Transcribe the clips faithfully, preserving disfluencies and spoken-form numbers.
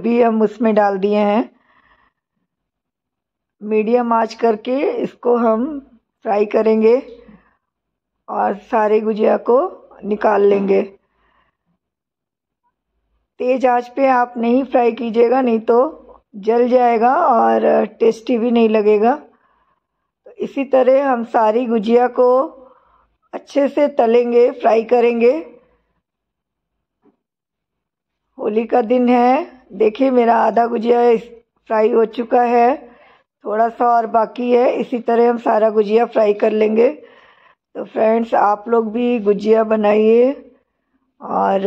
भी हम उसमें डाल दिए हैं। मीडियम आंच करके इसको हम फ्राई करेंगे और सारे गुजिया को निकाल लेंगे। तेज आंच पे आप नहीं फ्राई कीजिएगा, नहीं तो जल जाएगा और टेस्टी भी नहीं लगेगा। तो इसी तरह हम सारी गुजिया को अच्छे से तलेंगे, फ्राई करेंगे। होली का दिन है, देखिए मेरा आधा गुजिया फ्राई हो चुका है, थोड़ा सा और बाकी है। इसी तरह हम सारा गुजिया फ्राई कर लेंगे। तो फ्रेंड्स, आप लोग भी गुजिया बनाइए और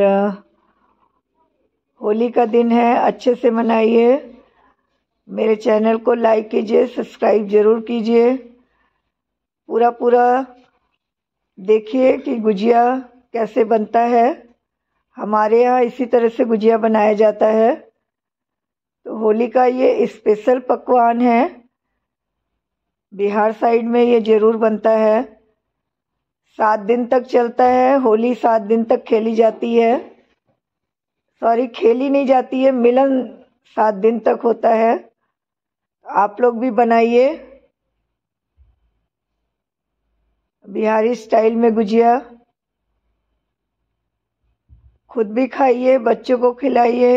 होली का दिन है, अच्छे से मनाइए। मेरे चैनल को लाइक कीजिए, सब्सक्राइब ज़रूर कीजिए। पूरा पूरा देखिए कि गुजिया कैसे बनता है। हमारे यहाँ इसी तरह से गुजिया बनाया जाता है। तो होली का ये स्पेशल पकवान है, बिहार साइड में ये ज़रूर बनता है। सात दिन तक चलता है, होली सात दिन तक खेली जाती है। सॉरी, खेली नहीं जाती है, मिलन सात दिन तक होता है। आप लोग भी बनाइए बिहारी स्टाइल में गुजिया, खुद भी खाइए, बच्चों को खिलाइए,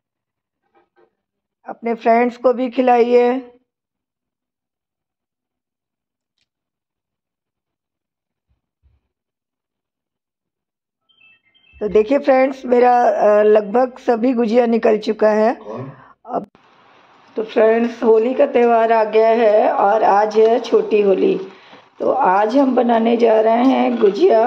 अपने फ्रेंड्स को भी खिलाइए। तो देखिए फ्रेंड्स, मेरा लगभग सभी गुजिया निकल चुका है। अब तो फ्रेंड्स, होली का त्यौहार आ गया है और आज है छोटी होली। तो आज हम बनाने जा रहे हैं गुजिया।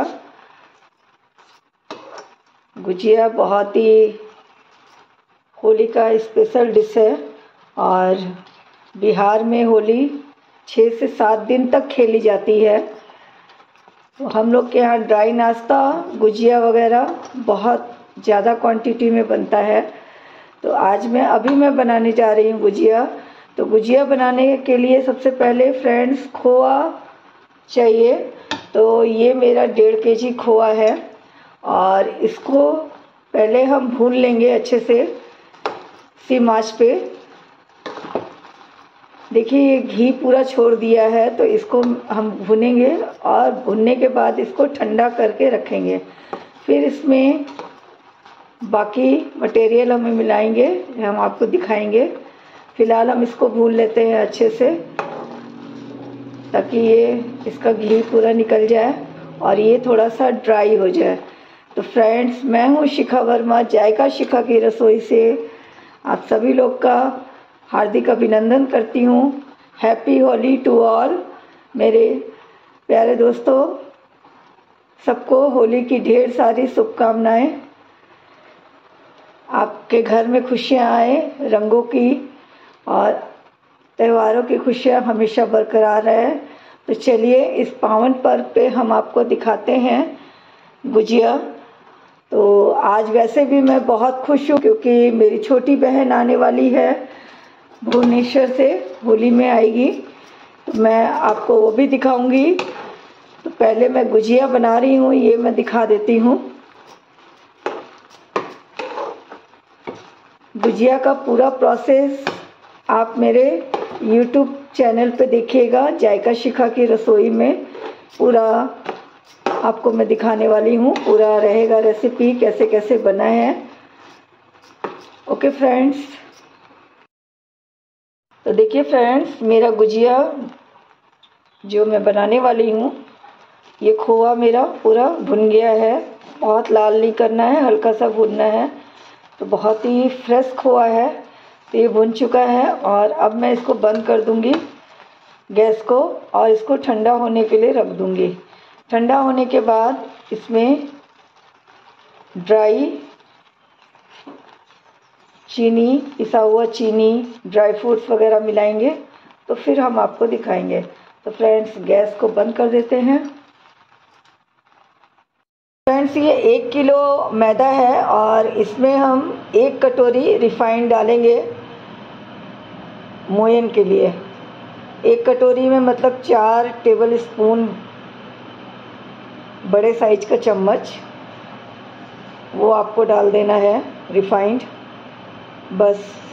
गुजिया बहुत ही होली का स्पेशल डिश है और बिहार में होली छः से सात दिन तक खेली जाती है। तो हम लोग के यहाँ ड्राई नाश्ता, गुजिया वगैरह बहुत ज़्यादा क्वांटिटी में बनता है। तो आज मैं अभी मैं बनाने जा रही हूँ गुजिया। तो गुजिया बनाने के लिए सबसे पहले फ्रेंड्स खोआ चाहिए। तो ये मेरा डेढ़ के जी खोआ है और इसको पहले हम भून लेंगे अच्छे से सिम आंच पे। देखिए ये घी पूरा छोड़ दिया है, तो इसको हम भुनेंगे और भुनने के बाद इसको ठंडा करके रखेंगे। फिर इसमें बाकी मटेरियल हमें मिलाएंगे, हम आपको दिखाएंगे। फ़िलहाल हम इसको भून लेते हैं अच्छे से ताकि ये इसका घी पूरा निकल जाए और ये थोड़ा सा ड्राई हो जाए। तो फ्रेंड्स, मैं हूँ शिखा वर्मा, जायका शिखा की रसोई से आप सभी लोग का हार्दिक अभिनंदन करती हूँ। हैप्पी होली टू ऑल मेरे प्यारे दोस्तों, सबको होली की ढेर सारी शुभकामनाएं। आपके घर में खुशियाँ आए, रंगों की और त्योहारों की खुशियाँ हमेशा बरकरार रहे। तो चलिए इस पावन पर्व पे हम आपको दिखाते हैं गुजिया। तो आज वैसे भी मैं बहुत खुश हूँ क्योंकि मेरी छोटी बहन आने वाली है भुवनेश्वर से, होली में आएगी। तो मैं आपको वो भी दिखाऊंगी। तो पहले मैं गुजिया बना रही हूँ, ये मैं दिखा देती हूँ। गुजिया का पूरा प्रोसेस आप मेरे यूट्यूब चैनल पे देखिएगा, जायका शिखा की रसोई में पूरा आपको मैं दिखाने वाली हूँ। पूरा रहेगा रेसिपी कैसे कैसे बना है। ओके फ्रेंड्स, तो देखिए फ्रेंड्स, मेरा गुजिया जो मैं बनाने वाली हूँ, ये खोआ मेरा पूरा भुन गया है। बहुत लाल नहीं करना है, हल्का सा भुनना है। तो बहुत ही फ्रेश खोआ है, तो ये भुन चुका है। और अब मैं इसको बंद कर दूंगी गैस को और इसको ठंडा होने के लिए रख दूंगी। ठंडा होने के बाद इसमें ड्राई चीनी, पिसा हुआ चीनी, ड्राई फ्रूट्स वगैरह मिलाएंगे। तो फिर हम आपको दिखाएंगे। तो फ्रेंड्स, गैस को बंद कर देते हैं। फ्रेंड्स, ये एक किलो मैदा है और इसमें हम एक कटोरी रिफाइंड डालेंगे मोयन के लिए। एक कटोरी में मतलब चार टेबल स्पून बड़े साइज का चम्मच वो आपको डाल देना है रिफाइंड। बस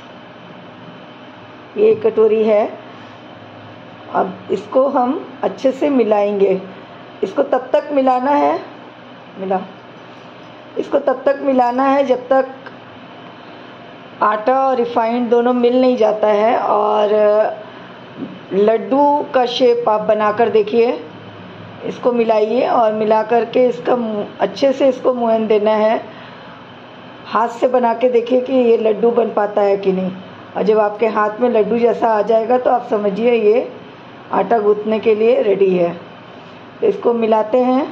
ये एक कटोरी है। अब इसको हम अच्छे से मिलाएंगे। इसको तब तक मिलाना है, मिला इसको तब तक मिलाना है जब तक आटा और रिफाइंड दोनों मिल नहीं जाता है। और लड्डू का शेप आप बनाकर देखिए। इसको मिलाइए और मिला करके इसका अच्छे से इसको मोहन देना है। हाथ से बना के देखिए कि ये लड्डू बन पाता है कि नहीं। और जब आपके हाथ में लड्डू जैसा आ जाएगा तो आप समझिए ये आटा गूंथने के लिए रेडी है। तो इसको मिलाते हैं।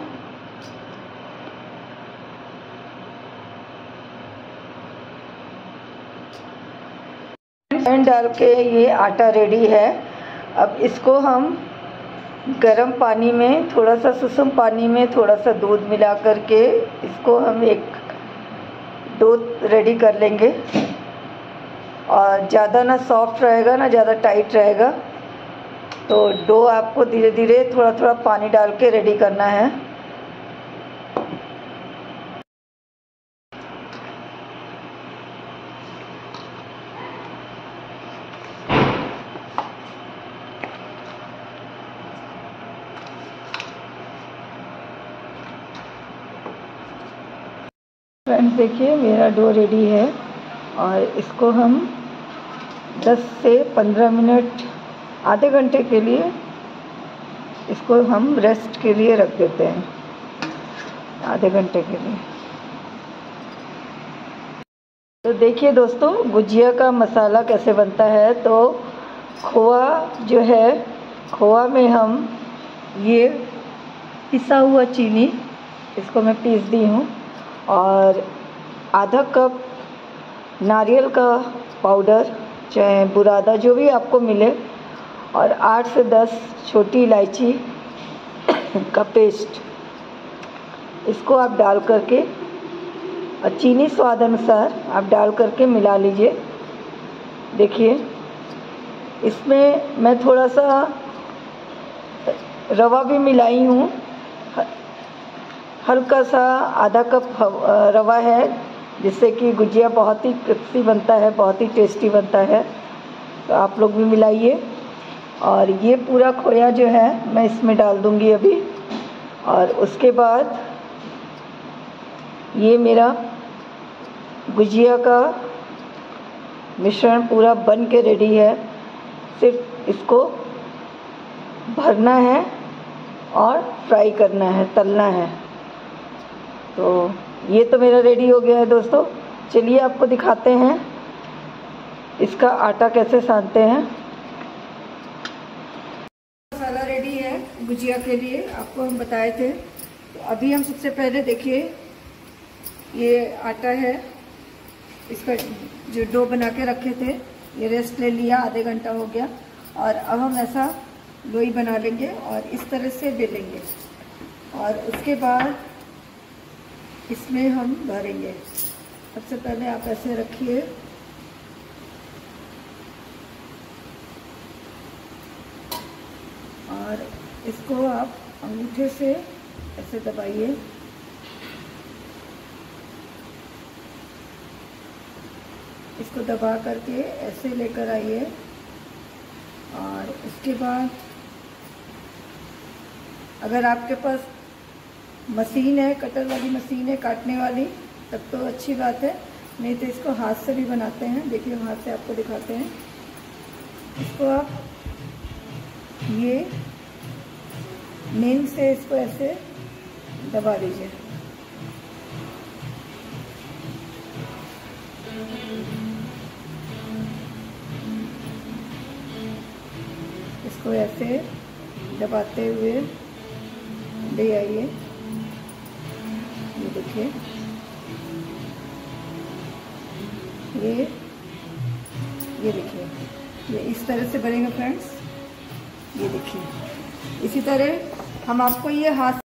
डाल के ये आटा रेडी है। अब इसको हम गरम पानी में, थोड़ा सा सुसुम पानी में थोड़ा सा दूध मिला करके इसको हम एक डो रेडी कर लेंगे। और ज़्यादा ना सॉफ्ट रहेगा ना ज़्यादा टाइट रहेगा। तो डो आपको धीरे धीरे थोड़ा थोड़ा पानी डाल के रेडी करना है। फ्रेंड्स देखिए मेरा डो रेडी है और इसको हम दस से पंद्रह मिनट, आधे घंटे के लिए इसको हम रेस्ट के लिए रख देते हैं, आधे घंटे के लिए। तो देखिए दोस्तों गुजिया का मसाला कैसे बनता है। तो खोआ जो है, खोआ में हम ये पिसा हुआ चीनी, इसको मैं पीस दी हूँ, और आधा कप नारियल का पाउडर, चाहे बुरादा जो भी आपको मिले, और आठ से दस छोटी इलायची का पेस्ट, इसको आप डाल करके, और चीनी स्वाद अनुसार आप डाल करके मिला लीजिए। देखिए इसमें मैं थोड़ा सा रवा भी मिलाई हूँ, हल्का सा आधा कप रवा है, जिससे कि गुजिया बहुत ही क्रिस्पी बनता है, बहुत ही टेस्टी बनता है। तो आप लोग भी मिलाइए। और ये पूरा खोया जो है मैं इसमें डाल दूँगी अभी। और उसके बाद ये मेरा गुजिया का मिश्रण पूरा बन के रेडी है। सिर्फ इसको भरना है और फ्राई करना है, तलना है। तो ये तो मेरा रेडी हो गया है दोस्तों। चलिए आपको दिखाते हैं इसका आटा कैसे सानते हैं। मसाला रेडी है गुजिया के लिए, आपको हम बताए थे। तो अभी हम सबसे पहले देखिए ये आटा है, इसका जो डो बना के रखे थे ये रेस्ट ले लिया, आधे घंटा हो गया। और अब हम ऐसा लोई बना लेंगे और इस तरह से बेलेंगे। और उसके बाद इसमें हम भरेंगे। सबसे पहले आप ऐसे रखिए, और इसको आप अंगूठे से ऐसे दबाइए। इसको दबा करके ऐसे लेकर आइए। और उसके बाद अगर आपके पास मशीन है, कटर वाली मशीन है काटने वाली, तब तो अच्छी बात है, नहीं तो इसको हाथ से भी बनाते हैं। देखिए हम हाथ से आपको दिखाते हैं। इसको आप ये मेन से इसको ऐसे दबा लीजिए। इसको ऐसे दबाते हुए ले आइए। ये देखिए ये ये देखिए ये इस तरह से बनेगा फ्रेंड्स। ये देखिए इसी तरह हम आपको ये हाथ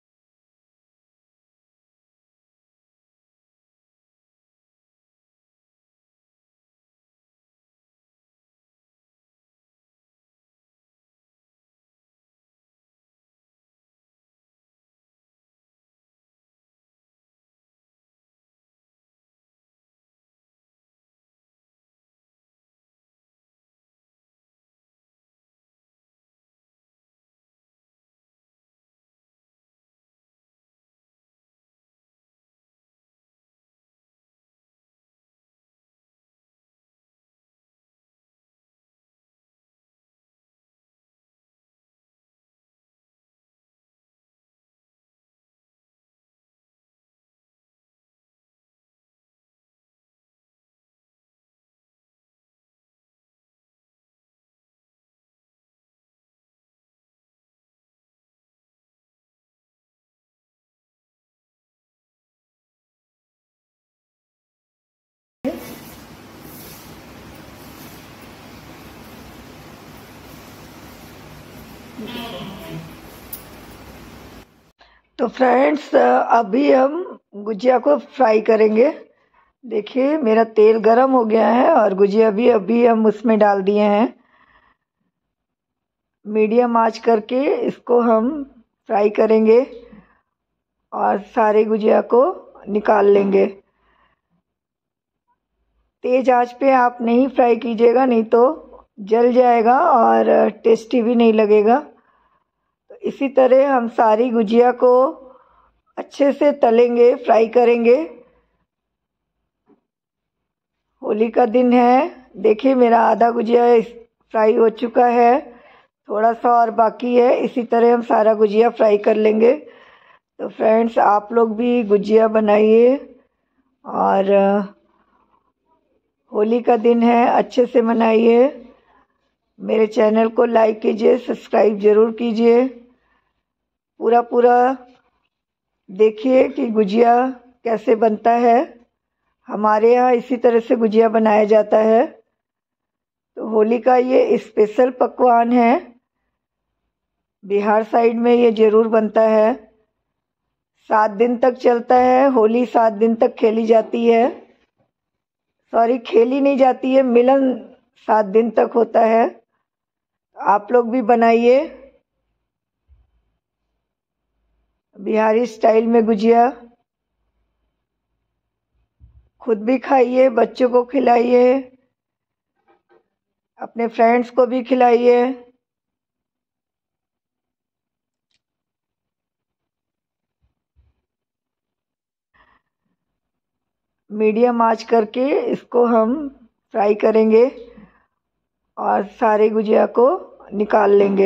तो फ्रेंड्स, अभी हम गुजिया को फ्राई करेंगे। देखिए मेरा तेल गरम हो गया है और गुजिया भी अभी हम उसमें डाल दिए हैं। मीडियम आंच करके इसको हम फ्राई करेंगे और सारे गुजिया को निकाल लेंगे। तेज आंच पे आप नहीं फ्राई कीजिएगा, नहीं तो जल जाएगा और टेस्टी भी नहीं लगेगा। तो इसी तरह हम सारी गुजिया को अच्छे से तलेंगे, फ्राई करेंगे। होली का दिन है। देखिए मेरा आधा गुजिया फ्राई हो चुका है, थोड़ा सा और बाकी है। इसी तरह हम सारा गुजिया फ्राई कर लेंगे। तो फ्रेंड्स, आप लोग भी गुजिया बनाइए और होली का दिन है, अच्छे से मनाइए। मेरे चैनल को लाइक कीजिए, सब्सक्राइब ज़रूर कीजिए। पूरा पूरा देखिए कि गुजिया कैसे बनता है। हमारे यहाँ इसी तरह से गुजिया बनाया जाता है। तो होली का ये स्पेशल पकवान है। बिहार साइड में ये ज़रूर बनता है। सात दिन तक चलता है। होली सात दिन तक खेली जाती है। सॉरी, खेली नहीं जाती है, मिलन सात दिन तक होता है। आप लोग भी बनाइए बिहारी स्टाइल में गुजिया। खुद भी खाइए, बच्चों को खिलाइए, अपने फ्रेंड्स को भी खिलाइए। मीडियम आंच करके इसको हम फ्राई करेंगे और सारे गुजिया को निकाल लेंगे।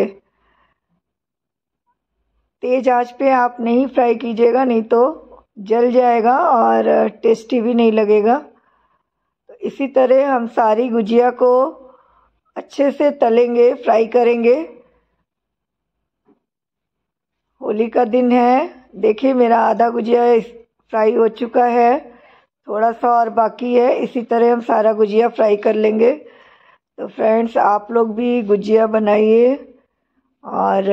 तेज आंच पे आप नहीं फ्राई कीजिएगा, नहीं तो जल जाएगा और टेस्टी भी नहीं लगेगा। तो इसी तरह हम सारी गुजिया को अच्छे से तलेंगे, फ्राई करेंगे। होली का दिन है। देखिए मेरा आधा गुजिया फ्राई हो चुका है, थोड़ा सा और बाकी है। इसी तरह हम सारा गुजिया फ्राई कर लेंगे। तो फ्रेंड्स, आप लोग भी गुजिया बनाइए और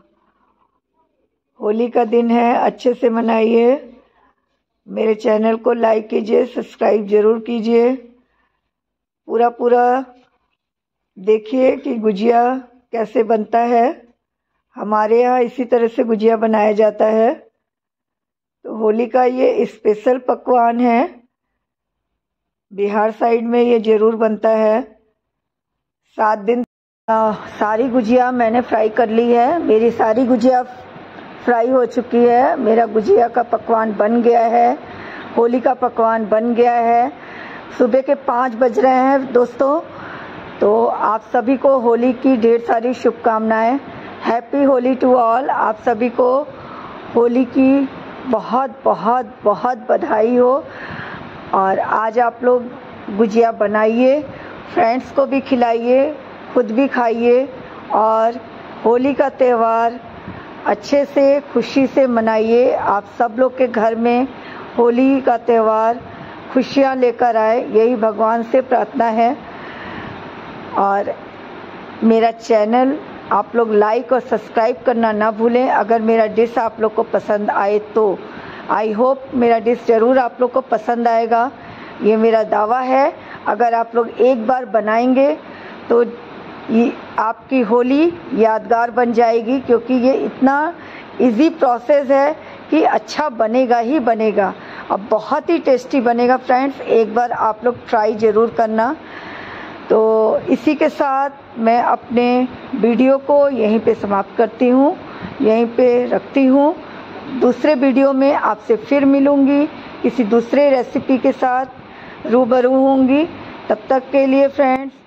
होली का दिन है, अच्छे से मनाइए। मेरे चैनल को लाइक कीजिए, सब्सक्राइब ज़रूर कीजिए। पूरा पूरा देखिए कि गुजिया कैसे बनता है। हमारे यहाँ इसी तरह से गुजिया बनाया जाता है। तो होली का ये स्पेशल पकवान है। बिहार साइड में ये ज़रूर बनता है। सात दिन आ, सारी गुजिया मैंने फ्राई कर ली है। मेरी सारी गुजिया फ्राई हो चुकी है। मेरा गुजिया का पकवान बन गया है। होली का पकवान बन गया है। सुबह के पाँच बज रहे हैं दोस्तों। तो आप सभी को होली की ढेर सारी शुभकामनाएं। Happy Holi to all. आप सभी को होली की बहुत बहुत बहुत बधाई हो। और आज आप लोग गुजिया बनाइए, फ्रेंड्स को भी खिलाइए, खुद भी खाइए और होली का त्यौहार अच्छे से खुशी से मनाइए। आप सब लोग के घर में होली का त्यौहार खुशियाँ लेकर आए, यही भगवान से प्रार्थना है। और मेरा चैनल आप लोग लाइक और सब्सक्राइब करना ना भूलें। अगर मेरा डिश आप लोग को पसंद आए तो आई होप मेरा डिश ज़रूर आप लोग को पसंद आएगा, ये मेरा दावा है। अगर आप लोग एक बार बनाएंगे तो ये आपकी होली यादगार बन जाएगी, क्योंकि ये इतना इजी प्रोसेस है कि अच्छा बनेगा ही बनेगा और बहुत ही टेस्टी बनेगा। फ्रेंड्स, एक बार आप लोग ट्राई ज़रूर करना। तो इसी के साथ मैं अपने वीडियो को यहीं पे समाप्त करती हूँ, यहीं पे रखती हूँ। दूसरे वीडियो में आपसे फिर मिलूँगी, किसी दूसरे रेसिपी के साथ रूबरू होंगी। तब तक के लिए फ्रेंड्स,